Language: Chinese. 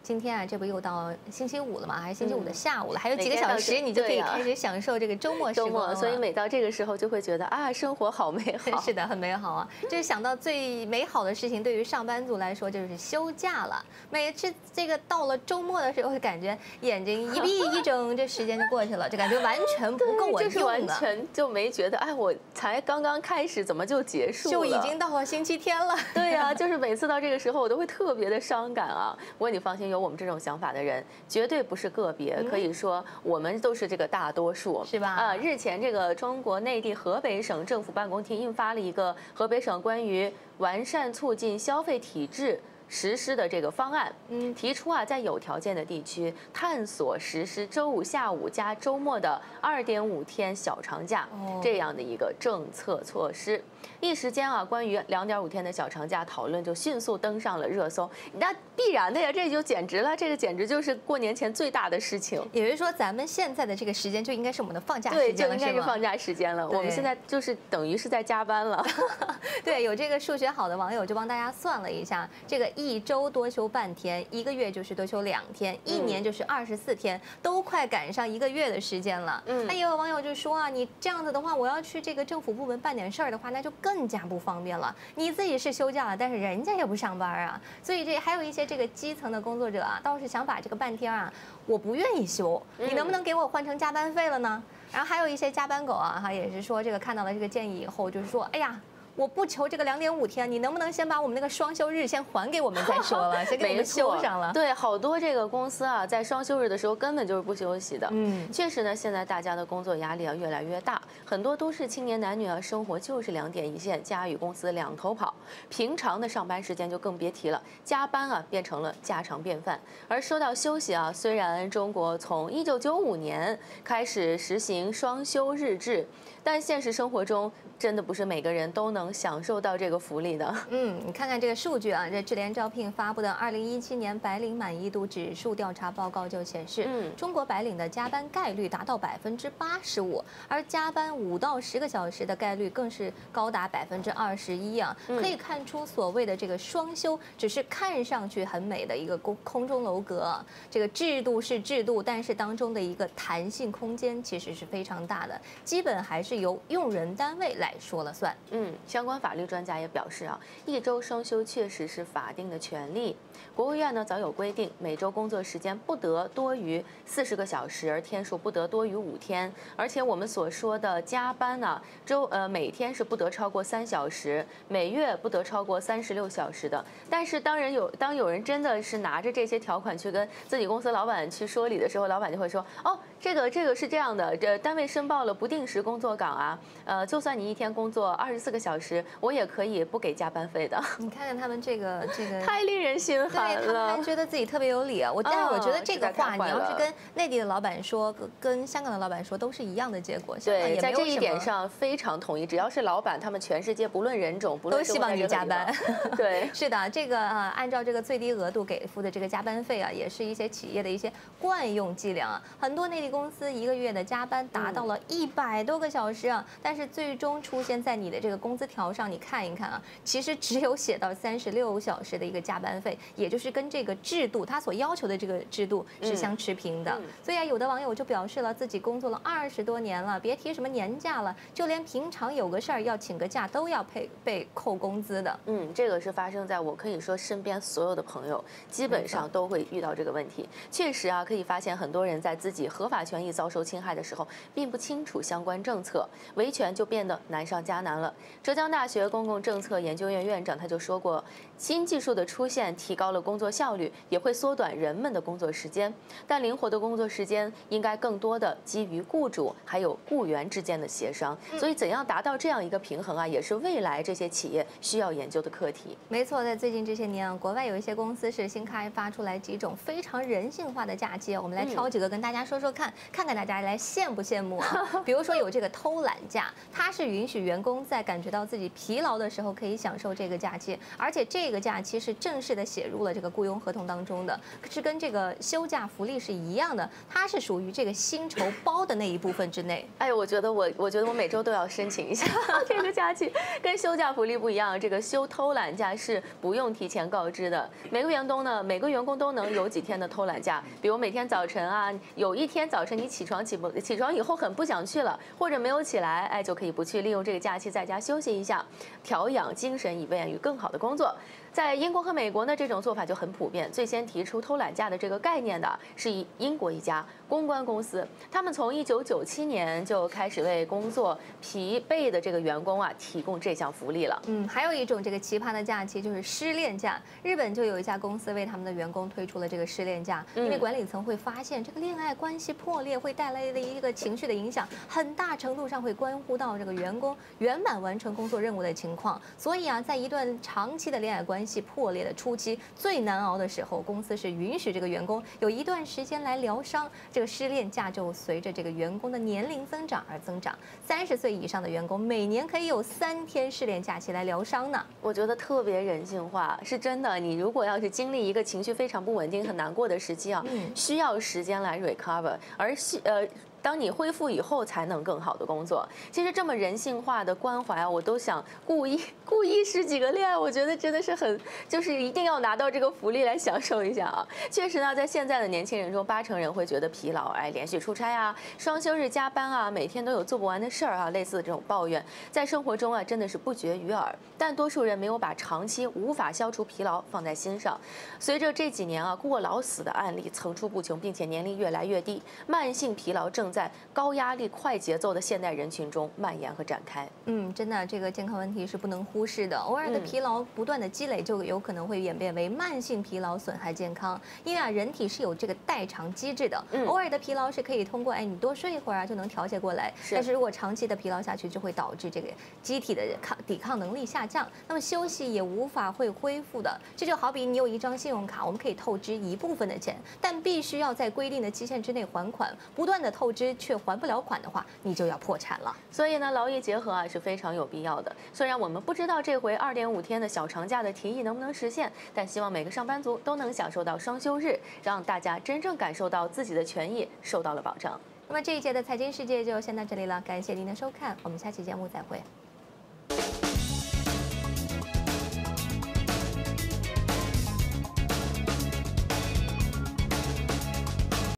今天啊，这不又到星期五了嘛，还是星期五的下午了，还有几个小时，你就可以开始享受这个周末时光了。 所以每到这个时候，就会觉得啊，生活好美好。 是的，很美好啊！就是想到最美好的事情，对于上班族来说就是休假了。每次这个到了周末的时候，会感觉眼睛一闭一睁，这时间就过去了，就感觉完全不够我用就是完全就没觉得，哎，我才刚刚开始，怎么就结束了？ 就已经到了星期天了。 对呀，就是每次到这个时候，我都会特别的伤感啊。不过你放心，有我们这种想法的人，绝对不是个别，可以说我们都是这个大多数， 是吧？ 日前这个中国内地河北省政府办公厅印发了一个河北省关于完善促进消费体制实施的这个方案，提出啊，在有条件的地区探索实施周五下午加周末的2.5天小长假这样的一个政策措施。一时间啊，关于2.5天的小长假讨论就迅速登上了热搜。那必然的呀，这就简直了，这个简直就是过年前最大的事情。 也就是说，咱们现在的这个时间就应该是我们的放假时间了， 对，就应该是放假时间了。我们现在就是等于是在加班了。 对，有这个数学好的网友就帮大家算了一下，这个一周多休半天，1个月就是多休2天，1年就是24天，都快赶上1个月的时间了。那也有网友就说啊，你这样子的话，我要去这个政府部门办点事儿的话，那就更加不方便了。你自己是休假了，但是人家也不上班啊，所以这还有一些这个基层的工作者啊，倒是想把这个半天啊，我不愿意休，你能不能给我换成加班费了呢？然后还有一些加班狗啊，他也是说这个看到了这个建议以后，就是说，哎呀。我不求这个2.5天，你能不能先把我们那个双休日先还给我们再说了，先给我们休上了？ 对，好多这个公司啊，在双休日的时候根本就是不休息的。确实呢，现在大家的工作压力啊越来越大，很多都市青年男女啊，生活就是2点一线，家与公司两头跑，平常的上班时间就更别提了，加班啊变成了家常便饭。而说到休息啊，虽然中国从1995年开始实行双休日制，但现实生活中真的不是每个人都能享受到这个福利的。 你看看这个数据啊，这智联招聘发布的2017年白领满意度指数调查报告就显示，中国白领的加班概率达到85%，而加班5到10个小时的概率更是高达21%啊。可以看出，所谓的这个双休只是看上去很美的一个空中楼阁，这个制度是制度，但是当中的一个弹性空间其实是非常大的，基本还是由用人单位来说了算。 相关法律专家也表示啊，1周双休确实是法定的权利。国务院呢早有规定，每周工作时间不得多于40个小时，而天数不得多于5天。而且我们所说的加班呢，每天是不得超过3小时，每月不得超过36小时的。但是当有人真的是拿着这些条款去跟自己公司老板去说理的时候，老板就会说，哦，这个是这样的，这单位申报了不定时工作岗啊，就算你一天工作24个小时，我也可以不给加班费的。 你看看他们这个太令人心寒了。 对，他们还觉得自己特别有理啊。但是我觉得这个话，你要是跟内地的老板说，跟香港的老板说，都是一样的结果。 对，在这一点上非常同意。只要是老板，他们全世界不论人种，不论都希望你加班。 对， 是的，这个按照这个最低额度给付的这个加班费啊，也是一些企业的一些惯用伎俩啊。很多内地公司1个月的加班达到了100多个小时啊，但是最终出现在你的这个工资条上，你看一看啊，其实只有写到36小时的一个加班费，也就是跟这个制度他所要求的这个制度是相持平的。所以啊，有的网友就表示了，自己工作了20多年了，别提什么年假了，就连平常有个事儿要请个假都要被扣工资的。 这个是发生在我可以说身边所有的朋友基本上都会遇到这个问题。确实啊，可以发现很多人在自己合法权益遭受侵害的时候，并不清楚相关政策，维权就变得难上加难了。浙江大学公共政策研究院院长他就说过，新技术的出现提高了工作效率，也会缩短人们的工作时间，但灵活的工作时间应该更多的基于雇主还有雇员之间的协商。所以怎样达到这样一个平衡啊，也是未来这些企业需要研究的课题。 没错，在最近这些年啊，国外有一些公司是新开发出来几种非常人性化的假期，我们来挑几个跟大家说说看。 看，看看大家来羡不羡慕啊。比如说有这个偷懒假，它是允许员工在感觉到自己疲劳的时候可以享受这个假期，而且这个假期是正式的写入了这个雇佣合同当中的，是跟这个休假福利是一样的，它是属于这个薪酬包的那一部分之内。 哎，我觉得我每周都要申请一下这个假期，跟休假福利不一样，这个休偷懒假是不用提前告知的。每个员工都能有几天的偷懒假，比如每天早晨啊，有一天早晨你起床以后很不想去了，或者没有起来，哎，就可以不去，利用这个假期在家休息一下，调养精神，以便于更好的工作。在英国和美国呢，这种做法就很普遍。最先提出偷懒假的这个概念的是英国一家公关公司，他们从1997年就开始为工作疲惫的这个员工啊提供这项福利了。 还有一种这个奇葩的假期就是失恋假。日本就有一家公司为他们的员工推出了这个失恋假，因为管理层会发现这个恋爱关系破裂会带来的一个情绪的影响，很大程度上会关乎到这个员工圆满完成工作任务的情况。所以啊，在一段长期的恋爱关系破裂的初期，最难熬的时候，公司是允许这个员工有一段时间来疗伤。这个失恋假就随着这个员工的年龄增长而增长，30岁以上的员工每年可以有3天失恋假期来疗伤呢。 我觉得特别人性化，是真的。你如果要是经历一个情绪非常不稳定、很难过的时期啊，需要时间来 recover，当你恢复以后，才能更好的工作。其实这么人性化的关怀啊，我都想故意失几个恋，我觉得真的是就是一定要拿到这个福利来享受一下啊。确实呢，在现在的年轻人中，80%人会觉得疲劳，哎，连续出差啊，双休日加班啊，每天都有做不完的事儿啊，类似的这种抱怨，在生活中啊，真的是不绝于耳。但多数人没有把长期无法消除疲劳放在心上。随着这几年啊过劳死的案例层出不穷，并且年龄越来越低，慢性疲劳正在高压力、快节奏的现代人群中蔓延和展开。 真的，这个健康问题是不能忽视的。偶尔的疲劳不断的积累，就有可能会演变为慢性疲劳，损害健康。因为啊，人体是有这个代偿机制的。偶尔的疲劳是可以通过你多睡一会儿啊就能调节过来。但是如果长期的疲劳下去，就会导致这个机体的抵抗能力下降，那么休息也无法会恢复的。这就好比你有一张信用卡，我们可以透支一部分的钱，但必须要在规定的期限之内还款，不断的透支却还不了款的话，你就要破产了。 所以呢，劳逸结合啊是非常有必要的。虽然我们不知道这回2.5天的小长假的提议能不能实现，但希望每个上班族都能享受到双休日，让大家真正感受到自己的权益受到了保障。 那么这一节的财经世界就先到这里了，感谢您的收看，我们下期节目再会。